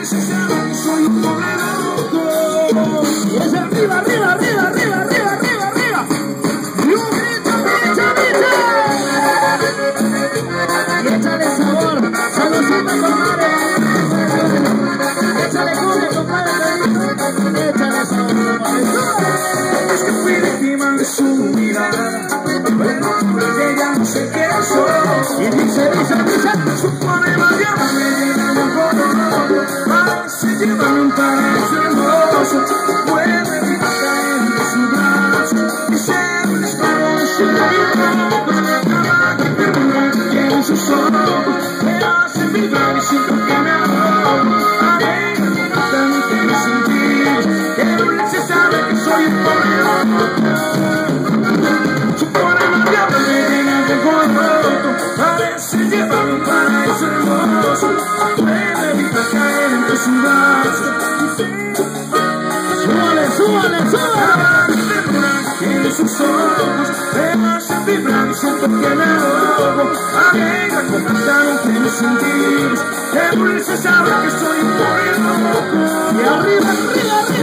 dulce sabe que soy un pobre loco. Y es arriba, arriba, arriba, arriba, arriba, arriba, arriba. Y un grito, grito, grito. Y échale sabor, salucita, compadre. Échale cumbia, compadre. Échale sabor, compadre. Es que fui víctima de su mirada, pero de ella no sé qué soy. Y dice, supone más ya me llenan un poco. Parece llevar un paraíso hermoso. Puede evitar caer entre sus brazos y ser un esclavo sin vida. En sus ojos me hacen vibrar y siento que me ahogo. Alegre me matan que mis sentidos, que dulce sabe que soy un pobre loco. Supone más diablo me llenas de fuego. Parece llevar un paraíso hermoso. Puede evitar caer entre sus brazos. Súbale, súbale, súbale. En sus ojos me hacen vibrar y siento que me ahogo. Alegra contaron que mis sentidos, que dulce sabe que soy un pobre loco. Y arriba, arriba, arriba.